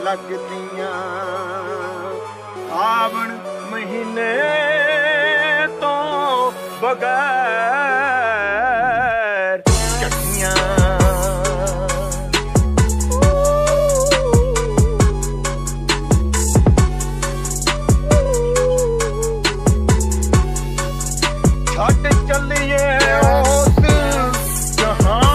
लगदियां सावन महीने तो बगैर चट्टियां छट चलिए उस जहां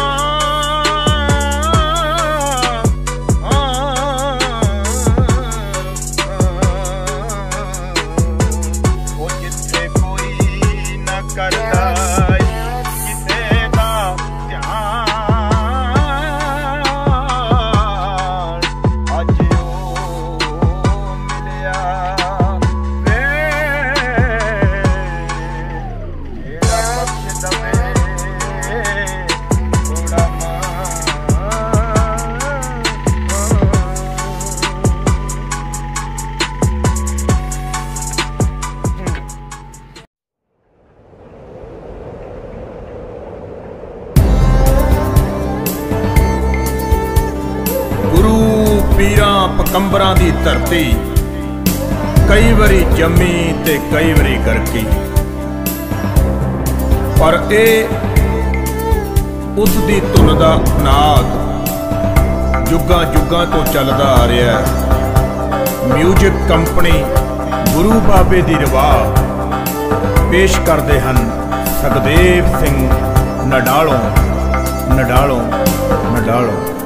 वो जिथे कोई न करता किसे दा ध्यान अज ओ मिलिया पीरां पकंबरां दी धरती कई बारी जमी ते कई बारी गरकी पर ए उस दी धुन दा नाद जुगां जुगां तो चलदा आ रहा है। म्यूजिक कंपनी गुरु बाबे दी रवाह पेश करते हैं सुखदेव सिंह नडालों नडालों नडालों।